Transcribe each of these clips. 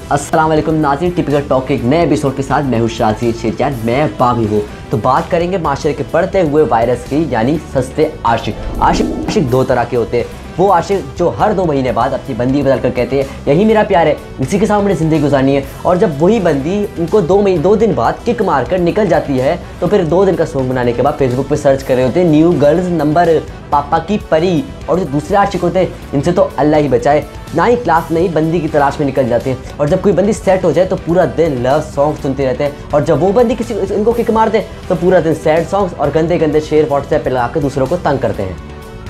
अस्सलाम वालेकुम नाज़रीन, टिपिकल टॉक के एक नए एपिसोड के साथ मैं हूँ शहज़ीन, मैं बागी हूँ। तो बात करेंगे माशरे के बढ़ते हुए वायरस की, यानी सस्ते आशिक। आशिक दो तरह के होते हैं। वो आशिक जो हर 2 महीने बाद अपनी बंदी बदल कर कहते हैं यही मेरा प्यार है, इसी के साथ मुझे ज़िंदगी गुजारनी है, और जब वही बंदी उनको 2 दिन बाद किक मार कर निकल जाती है तो फिर 2 दिन का सॉन्ग बनाने के बाद फेसबुक पे सर्च कर रहे होते हैं न्यू गर्ल्स नंबर पापा की परी। और जो दूसरे आशिक होते हैं इनसे तो अल्लाह ही बचाए, ना ही क्लास नहीं बंदी की तलाश में निकल जाते हैं। और जब कोई बंदी सेट हो जाए तो पूरा दिन लव सॉन्ग सुनते रहते हैं, और जब वो बंदी किसी इनको किक मार दे तो पूरा दिन सैड सॉन्ग्स और गंदे गंदे शेर व्हाट्सएप पे लगा कर दूसरों को तंग करते हैं।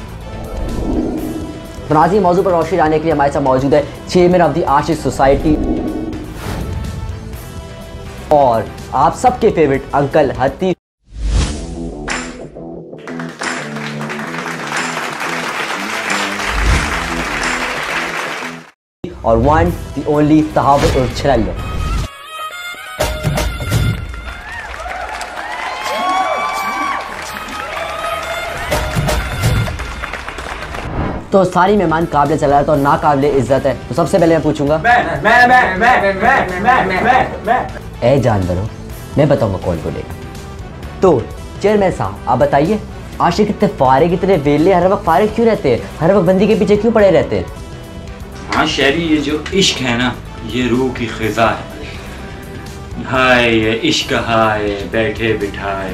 तो नाज़रीन, मौजूद पर रोशनी डालने के लिए हमारे साथ मौजूद है chairman of the Ashiq society और आप सबके फेवरेट अंकल हत्ती। और वन द ओनली तहावत और छनालो। तो सारी मेहमान काबिल चला तो ना काबिल इज्जत है। तो सबसे पहले मैं पूछूंगा ए जानवरों, मैं बताऊंगा कौन बोलेगा। तो चेयरमैन साहब आप बताइए, आशिक कितने फारिग, इतने वेले हर वक्त फारिग क्यों रहते हैं, हर वक्त बंदी के पीछे क्यों पड़े रहते हैं? हाँ शहरी, ये जो इश्क है ना, ये रूह की ख़िज़ा है। हाय ये इश्क हाय बैठे बिठाए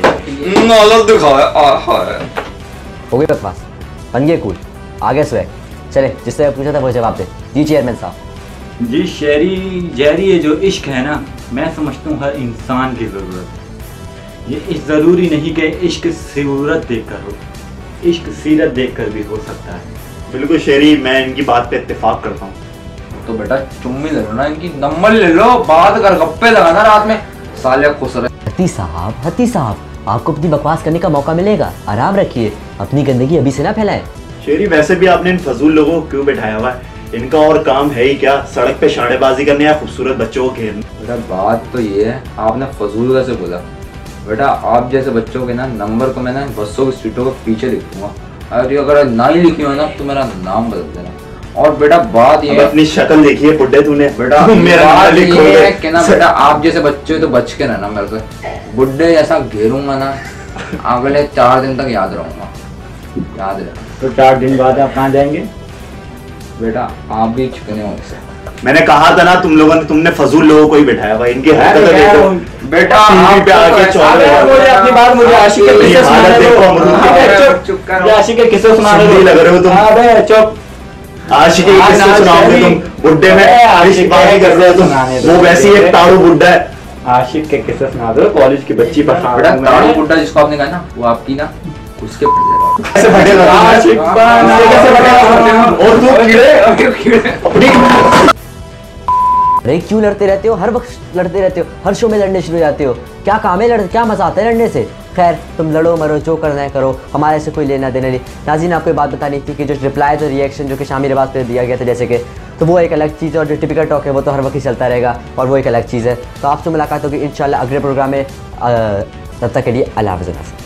हो गई बकवास, बन गए कूल, आगे स्वैग। चले, जिससे पूछा था वो जवाब दे। जी चेयरमैन साहब। जी जहरी ये जो इश्क है ना, मैं समझता हूँ हर इंसान की ज़रूरत है। ये ज़रूरी नहीं कि इश्क सूरत देख कर हो, इश्क सीरत देख कर भी हो सकता है। बिल्कुल शेरी, मैं इनकी बात पे इत्तेफाक करता हूँ। तो बेटा चुम्मी ले लो ना, इनकी नंबर ले लो, बात कर, गप्पे लगाना रात में, साले खुश रहे। हत्ती साहब आपको अपनी बकवास करने का मौका मिलेगा, आराम रखिए, अपनी गंदगी अभी से ना फैलाएं। शेरी, वैसे भी आपने इन फजूल लोगों को क्यों बैठाया हुआ है? इनका और काम है ही क्या, सड़क पे शानेबाजी करने या खूबसूरत बच्चों को घेरना? बेटा बात तो ये है, आपने फजूल कैसे बोला? बेटा आप जैसे बच्चों के ना नंबर को मैं ना बसों की सीटों के पीछे लिख दूंगा, और अगर ना ही लिखी हो ना तो मेरा नाम बदल देना। और बेटा बात ये, अपनी शक्ल देखिए बुड्ढे तूने, बेटा मेरा ये है कि ना बेटा आप जैसे बच्चे तो बच के रहना मेरे से, बुड्ढे ऐसा घेरूंगा ना अगले 4 दिन तक याद रहूंगा, याद रहे। तो 4 दिन बाद आप कहाँ जाएंगे? बेटा आप भी चिकने हो से। मैंने कहा था ना तुम लोगों ने, तुमने फजूल लोगों को ही बैठाया हुआ। इनकी हरकतें देखो बेटा, आप पे आके अपनी बात मुझे आशिक के किस्से सुना रहे हो। चुप करो, आशिक के किस्से सुना रहे हो, लग रहे हो तुम। अबे चुप, आशिक के किस्से सुनाओगे तुम? बुड्ढे में आशिक बात कर रहे हो तुम, वो वैसी एक ताड़ू बुड्ढा है। आशिक के किस्से सुना दो, कॉलेज की बच्ची पर। बेटा ताड़ू बुड्ढा जिसको आपने कहा ना, वो आपकी ना उसके कैसे फटेगा आशिक, कैसे फटेगा? और तू कीड़े अपनी अरे क्यों लड़ते रहते हो, हर वक्त लड़ते रहते हो, हर शो में लड़ने शुरू हो जाते हो। क्या काम है लड़, क्या मजा आता है लड़ने से? खैर तुम लड़ो मरो, जो करना है करो, हमारे से कोई लेना देना नहीं। नाज़रीन, आपको बात बतानी थी कि जो रिप्लाई तो रिएक्शन जो कि शामी रिवाज पे दिया गया था जैसे कि, तो वो एक अलग चीज़ है, और जो टिपिकल टॉक है वो तो हर वक्त ही चलता रहेगा, और वो एक अलग चीज़ है। तो आपसे मुलाकात होगी इंशाल्लाह अगले प्रोग्राम में। तब तक के लिए अल्लाह हाफ़िज़।